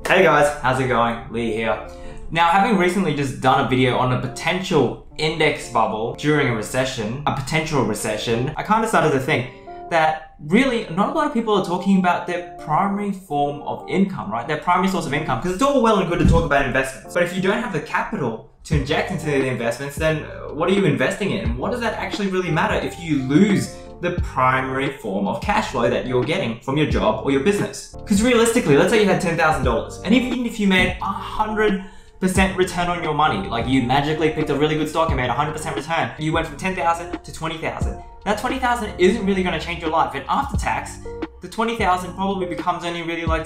Hey guys, how's it going? Lee here. Now, having recently just done a video on a potential index bubble during a recession, a potential recession, I kind of started to think that really not a lot of people are talking about their primary form of income, right? Their primary source of income, because it's all well and good to talk about investments. But if you don't have the capital to inject into the investments, then what are you investing in? What does that actually really matter if you lose the primary form of cash flow that you're getting from your job or your business? Because realistically, let's say you had $10,000, and even if you made 100% return on your money, like you magically picked a really good stock and made 100% return, you went from 10,000 to 20,000. That 20,000 isn't really going to change your life, and after tax, the 20,000 probably becomes only really like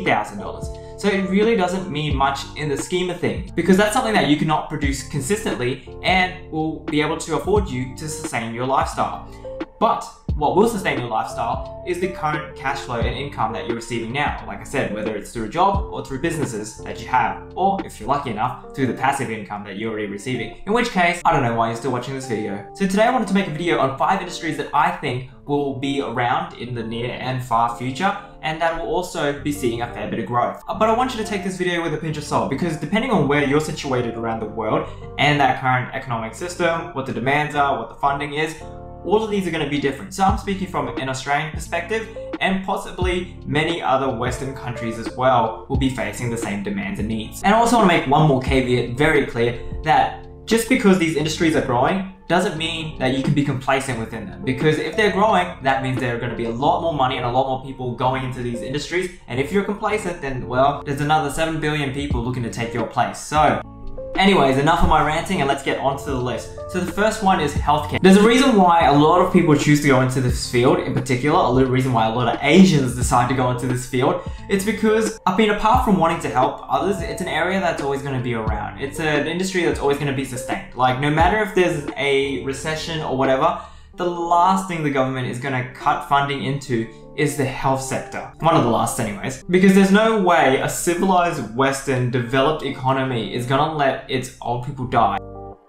$17,000. So it really doesn't mean much in the scheme of things, because that's something that you cannot produce consistently and will be able to afford you to sustain your lifestyle. But what will sustain your lifestyle is the current cash flow and income that you're receiving now. Like I said, whether it's through a job or through businesses that you have, or if you're lucky enough, through the passive income that you're already receiving. In which case, I don't know why you're still watching this video. So today I wanted to make a video on 5 industries that I think will be around in the near and far future, and that will also be seeing a fair bit of growth. But I want you to take this video with a pinch of salt, because depending on where you're situated around the world and that current economic system, what the demands are, what the funding is, all of these are going to be different. So I'm speaking from an Australian perspective, and possibly many other Western countries as well will be facing the same demands and needs. And I also want to make one more caveat very clear, that just because these industries are growing doesn't mean that you can be complacent within them. Because if they're growing, that means there are going to be a lot more money and a lot more people going into these industries. And if you're complacent, then well, there's another 7 billion people looking to take your place. So anyways, enough of my ranting, and let's get onto the list. So the first one is healthcare. There's a reason why a lot of people choose to go into this field in particular, a little reason why a lot of Asians decide to go into this field. It's because, I mean, apart from wanting to help others, it's an area that's always going to be around. It's an industry that's always going to be sustained. Like, no matter if there's a recession or whatever, the last thing the government is going to cut funding into is the health sector. One of the last anyways. Because there's no way a civilized Western developed economy is gonna let its old people die.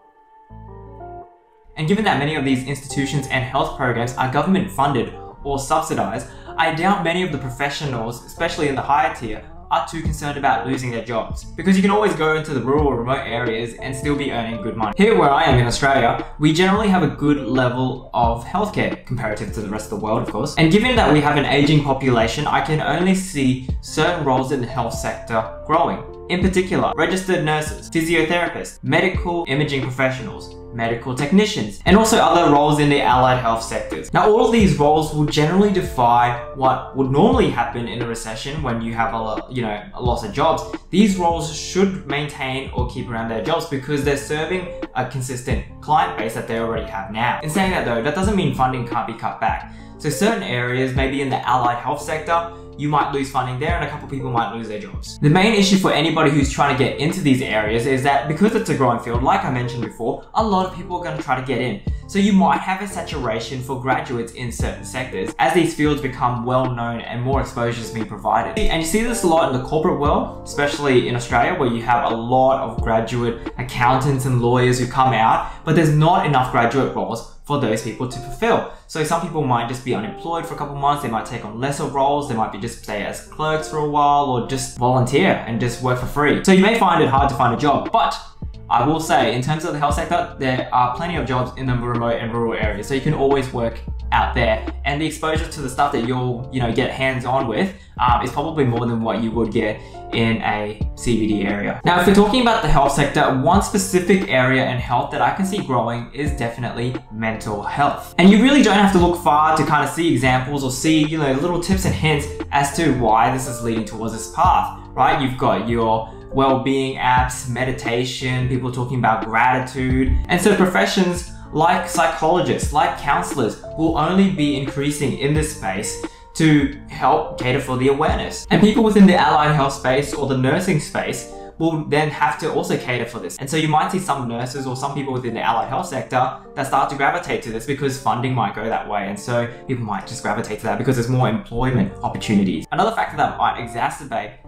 And given that many of these institutions and health programs are government funded or subsidized, I doubt many of the professionals, especially in the higher tier, are too concerned about losing their jobs, because you can always go into the rural or remote areas and still be earning good money. Here where I am in Australia, we generally have a good level of healthcare comparative to the rest of the world, of course. And given that we have an aging population, I can only see certain roles in the health sector growing. In particular, registered nurses, physiotherapists, medical imaging professionals, medical technicians, and also other roles in the allied health sectors. Now, all of these roles will generally defy what would normally happen in a recession when you have a loss of jobs. These roles should maintain or keep around their jobs because they're serving a consistent client base that they already have now. In saying that though, that doesn't mean funding can't be cut back. So certain areas, maybe in the allied health sector, you might lose funding there and a couple people might lose their jobs. The main issue for anybody who's trying to get into these areas is that because it's a growing field, like I mentioned before, a lot of people are going to try to get in. So you might have a saturation for graduates in certain sectors as these fields become well known and more exposure is being provided. And you see this a lot in the corporate world, especially in Australia, where you have a lot of graduate accountants and lawyers who come out, but there's not enough graduate roles for those people to fulfill. So some people might just be unemployed for a couple months, they might take on lesser roles, they might be just stay as clerks for a while, or just volunteer and just work for free. So you may find it hard to find a job, but I will say, in terms of the health sector, there are plenty of jobs in the remote and rural areas, so you can always work out there. And the exposure to the stuff that you'll get hands-on with is probably more than what you would get in a CBD area. Now, if we're talking about the health sector, one specific area in health that I can see growing is definitely mental health. And you really don't have to look far to kind of see examples or see, little tips and hints as to why this is leading towards this path, right? You've got your well-being apps, meditation, people talking about gratitude. And so professions like psychologists, like counselors, will only be increasing in this space to help cater for the awareness. And people within the allied health space or the nursing space will then have to also cater for this. And so you might see some nurses or some people within the allied health sector that start to gravitate to this because funding might go that way. And so people might just gravitate to that because there's more employment opportunities. Another factor that might exacerbate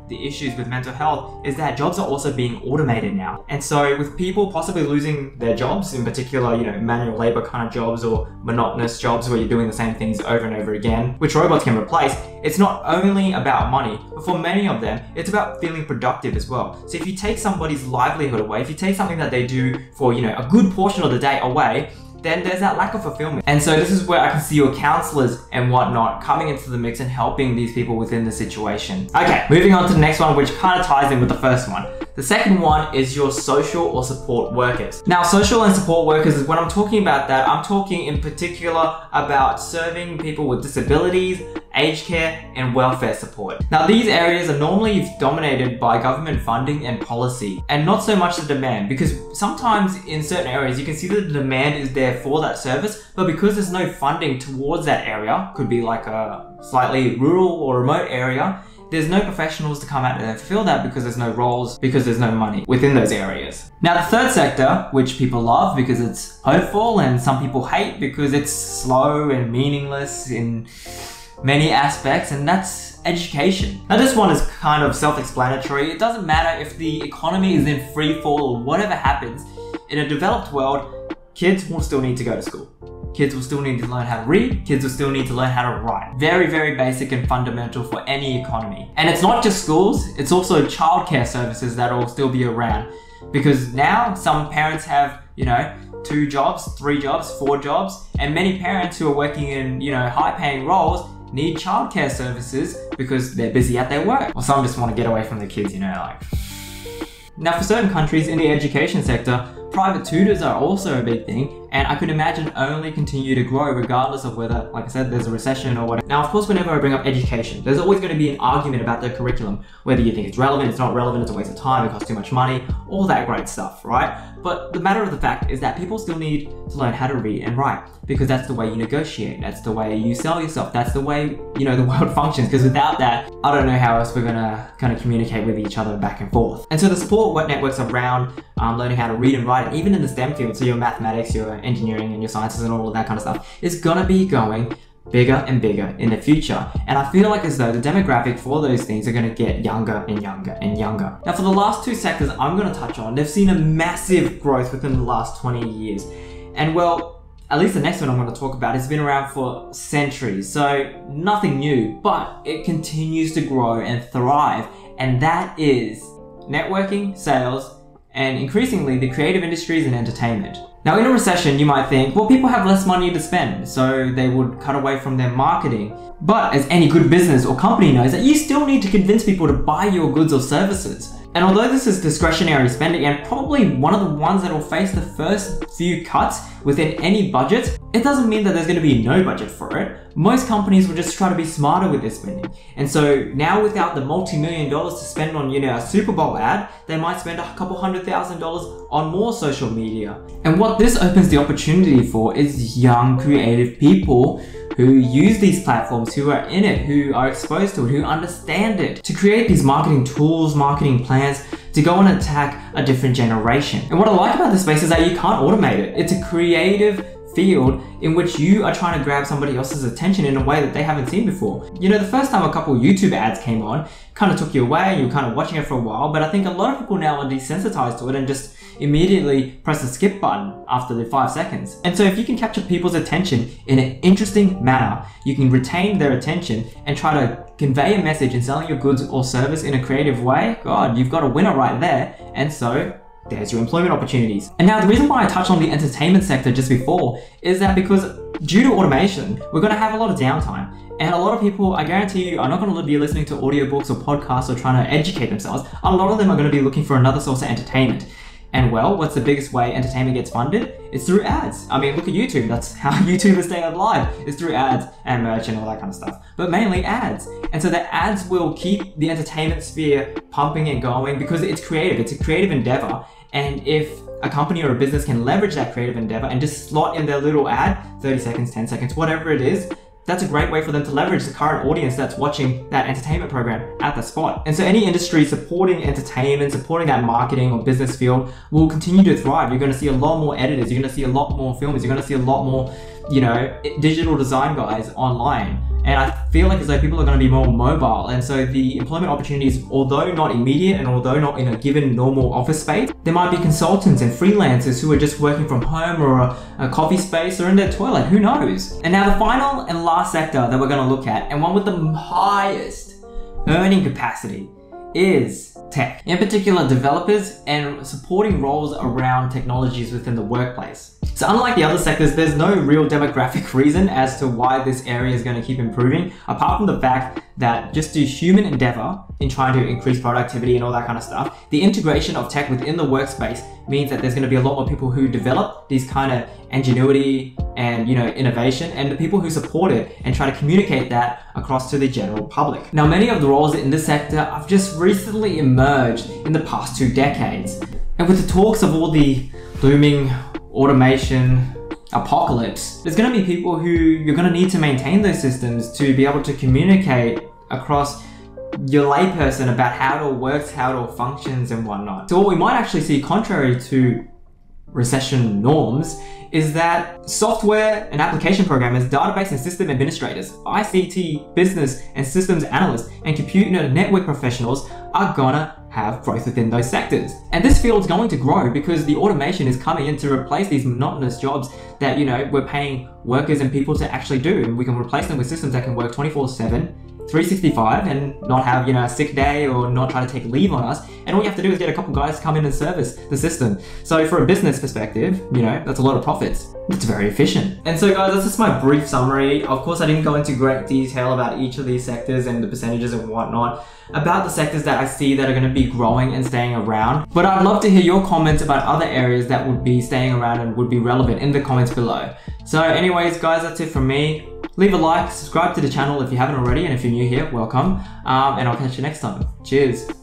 the issues with mental health is that jobs are also being automated now. And so with people possibly losing their jobs, in particular, manual labor kind of jobs or monotonous jobs where you're doing the same things over and over again, which robots can replace, it's not only about money, but for many of them, it's about feeling productive as well. So if you take somebody's livelihood away, if you take something that they do for, a good portion of the day away, then there's that lack of fulfillment. And so this is where I can see your counselors and whatnot coming into the mix and helping these people within the situation. Okay, moving on to the next one, which kind of ties in with the first one. The second one is your social or support workers. Now, social and support workers is when I'm talking about that, I'm talking in particular about serving people with disabilities, aged care, and welfare support. Now, these areas are normally dominated by government funding and policy, and not so much the demand, because sometimes in certain areas you can see that the demand is there for that service, but because there's no funding towards that area, could be like a slightly rural or remote area, there's no professionals to come out and fulfill that because there's no roles, because there's no money within those areas. Now, the third sector, which people love because it's hopeful and some people hate because it's slow and meaningless in many aspects, and that's education. Now, this one is kind of self-explanatory. It doesn't matter if the economy is in free fall or whatever happens. In a developed world, kids will still need to go to school. Kids will still need to learn how to read. Kids will still need to learn how to write. Very, very basic and fundamental for any economy. And it's not just schools, it's also childcare services that will still be around. Because now some parents have, 2 jobs, 3 jobs, 4 jobs, and many parents who are working in, high-paying roles need childcare services because they're busy at their work. Or some just want to get away from the kids, Now, for certain countries in the education sector, private tutors are also a big thing, and I could imagine only continue to grow regardless of whether, like I said, there's a recession or whatever. Now, of course, whenever I bring up education, there's always going to be an argument about the curriculum, whether you think it's relevant, it's not relevant, it's a waste of time, it costs too much money, all that great stuff, right? But the matter of the fact is that people still need to learn how to read and write, because that's the way you negotiate, that's the way you sell yourself, that's the way, the world functions, because without that, I don't know how else we're gonna kind of communicate with each other back and forth. And so the support networks around learning how to read and write, and even in the STEM field, so your mathematics, your engineering, and your sciences, and all of that kind of stuff, is gonna be going bigger and bigger in the future. And I feel like as though the demographic for those things are going to get younger and younger and younger. Now, for the last 2 sectors I'm going to touch on, they've seen a massive growth within the last 20 years. And well, at least the next one I'm going to talk about has been around for centuries, so nothing new, but it continues to grow and thrive, and that is networking, sales, and increasingly the creative industries and entertainment. Now, in a recession, you might think, well, people have less money to spend, so they would cut away from their marketing. But as any good business or company knows, that you still need to convince people to buy your goods or services. And although this is discretionary spending and probably one of the ones that will face the first few cuts within any budget, it doesn't mean that there's going to be no budget for it. Most companies will just try to be smarter with their spending. And so now, without the multi-million dollars to spend on, a Super Bowl ad, they might spend a couple $100,000 on more social media. And what this opens the opportunity for is young, creative people who use these platforms, who are in it, who are exposed to it, who understand it, to create these marketing tools, marketing plans, to go and attack a different generation. And what I like about this space is that you can't automate it. It's a creative field in which you are trying to grab somebody else's attention in a way that they haven't seen before. The first time a couple YouTube ads came on, kind of took you away, you were kind of watching it for a while, but I think a lot of people now are desensitized to it and just immediately press the skip button after the 5 seconds. And so if you can capture people's attention in an interesting manner, you can retain their attention and try to convey a message in selling your goods or service in a creative way, God, you've got a winner right there. And so there's your employment opportunities. And now the reason why I touched on the entertainment sector just before is that because due to automation, we're going to have a lot of downtime. And a lot of people, I guarantee you, are not going to be listening to audiobooks or podcasts or trying to educate themselves. A lot of them are going to be looking for another source of entertainment. And well, what's the biggest way entertainment gets funded? It's through ads. I mean, look at YouTube. That's how YouTube is staying alive. It's through ads and merch and all that kind of stuff. But mainly ads. And so the ads will keep the entertainment sphere pumping and going because it's creative. It's a creative endeavor. And if a company or a business can leverage that creative endeavor and just slot in their little ad, 30 seconds, 10 seconds, whatever it is, that's a great way for them to leverage the current audience that's watching that entertainment program at the spot. And so any industry supporting entertainment, supporting that marketing or business field will continue to thrive. You're going to see a lot more editors, you're going to see a lot more filmers, you're going to see a lot more, you know, digital design guys online. And I feel like as though people are going to be more mobile, and so the employment opportunities, although not immediate and although not in a given normal office space, there might be consultants and freelancers who are just working from home or a coffee space or in their toilet, who knows? And now the final and last sector that we're going to look at, and one with the highest earning capacity, is tech. In particular, developers and supporting roles around technologies within the workplace. So unlike the other sectors, there's no real demographic reason as to why this area is going to keep improving, apart from the fact that just through human endeavor in trying to increase productivity and all that kind of stuff, the integration of tech within the workspace means that there's going to be a lot more people who develop these kind of ingenuity and, you know, innovation, and the people who support it and try to communicate that across to the general public. Now, many of the roles in this sector have just recently emerged in the past 2 decades. And with the talks of all the looming automation apocalypse, there's going to be people who you're going to need to maintain those systems to be able to communicate across your layperson about how it all works, how it all functions and whatnot. So what we might actually see, contrary to recession norms, is that software and application programmers, database and system administrators, ICT business and systems analysts, and computer network professionals are gonna have growth within those sectors. And this field's going to grow because the automation is coming in to replace these monotonous jobs that, you know, we're paying workers and people to actually do, and we can replace them with systems that can work 24/7, 365 and not have, you know, a sick day or not try to take leave on us. And all you have to do is get a couple guys to come in and service the system. So for a business perspective, you know, that's a lot of profits. It's very efficient. And so guys, that's just my brief summary. Of course, I didn't go into great detail about each of these sectors and the percentages and whatnot, about the sectors that I see that are going to be growing and staying around. But I'd love to hear your comments about other areas that would be staying around and would be relevant in the comments below. So anyways, guys, that's it from me. Leave a like, subscribe to the channel if you haven't already, and if you're new here, welcome. And I'll catch you next time. Cheers.